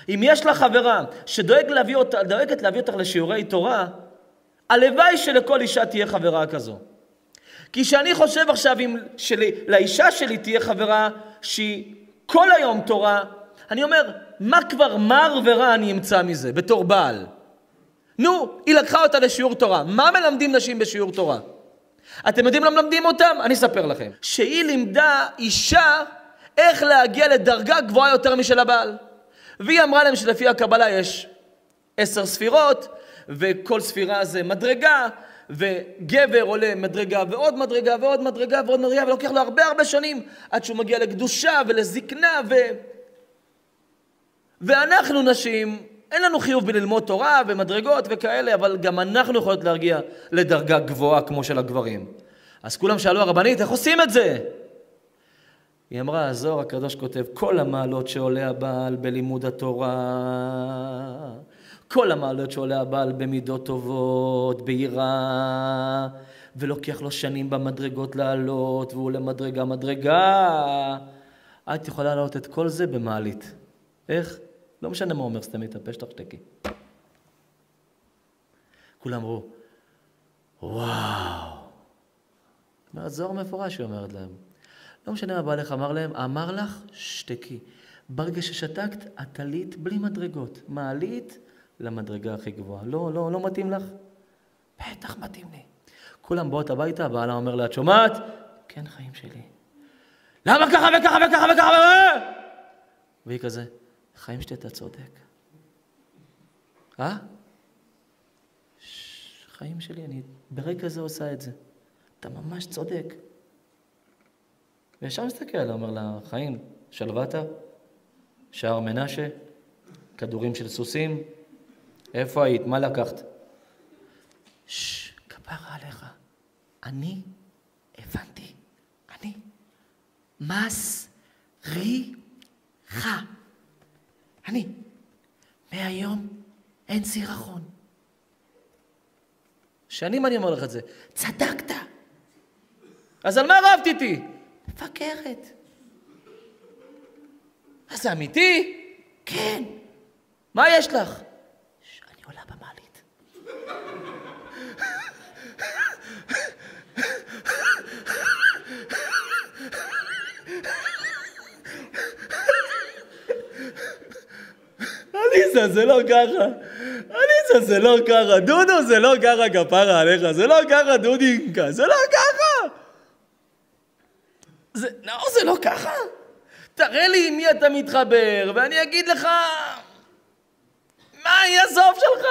אם יש לך חברה שדואגת להביא אותך לשיעורי תורה, הלוואי שלכל אישה תהיה חברה כזו. כי שאני חושב עכשיו לאישה שלי תהיה חברה שהיא כל היום תורה, אני אומר, מה כבר מר ורע אני אמצא מזה בתור בעל? נו, היא לקחה אותה לשיעור תורה. מה מלמדים נשים בשיעור תורה? אתם יודעים למה מלמדים אותם? אני אספר לכם. שהיא לימדה אישה איך להגיע לדרגה גבוהה יותר משל הבעל. והיא אמרה להם שלפי הקבלה יש 10 ספירות, וכל ספירה זה מדרגה, וגבר עולה מדרגה ועוד מדרגה ועוד מדרגה ועוד מדרגה, ולוקח לו הרבה שנים עד שהוא מגיע לקדושה ולזקנה, ואנחנו נשים, אין לנו חיוב בללמוד תורה ומדרגות וכאלה, אבל גם אנחנו יכולות להגיע לדרגה גבוהה כמו של הגברים. אז כולם שאלו הרבנית, איך עושים את זה? היא אמרה, הזוהר הקדוש כותב, כל המעלות שעולה הבעל בלימוד התורה, כל המעלות שעולה הבעל במידות טובות, ביראה, ולוקח לו שנים במדרגות לעלות, והוא למדרגה. את יכולה לעלות את כל זה במעלית. איך? לא משנה מה אומר, סתם מתאפש תחתקי. כולם אמרו, וואו. הזוהר מפורש, היא אומרת להם. לא משנה מה בעלך אמר להם, אמר לך, שתקי. ברגע ששתקת, את עלית בלי מדרגות. מעלית למדרגה הכי גבוהה. לא מתאים לך? בטח מתאים לי. כולם באות הביתה, בעלה אומר לה, את שומעת? כן, חיים שלי. למה ככה וככה וככה וככה? והיא כזה, חיים שלי, אתה צודק. חיים שלי, אני ברגע זה עושה את זה. אתה ממש צודק. וישר מסתכל, אומר לה, חיים, שלוותה, שער מנשה, כדורים של סוסים, איפה היית? מה לקחת? כפרה עליך. אני הבנתי. אני מסריחה. אני. מהיום אין סירחון. שנים אני אומר לך את זה. צדקת. אז על מה רבת איתי? מפגרת. אז זה אמיתי? כן. מה יש לך? אני עולה במעלית. עליזה, זה לא ככה. עליזה, זה לא ככה. דודו, זה לא ככה, כפרה עליך. זה לא ככה, דודינקה. זה לא ככה. זה לא ככה. תראה לי עם מי אתה מתחבר, ואני אגיד לך מה יהיה הסוף שלך.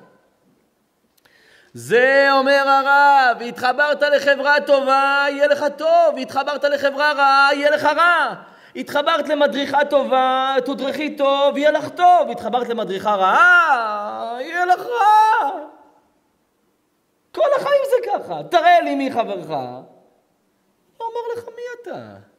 זה אומר הרב, התחברת לחברה טובה, יהיה לך טוב. התחברת לחברה רעה, יהיה לך רע. התחברת למדריכה טובה, תודרכי טוב, יהיה לך טוב. התחברת למדריכה רעה, יהיה לך רע. כל החיים זה ככה. תראה לי מי חברך. הוא אומר לך מי אתה.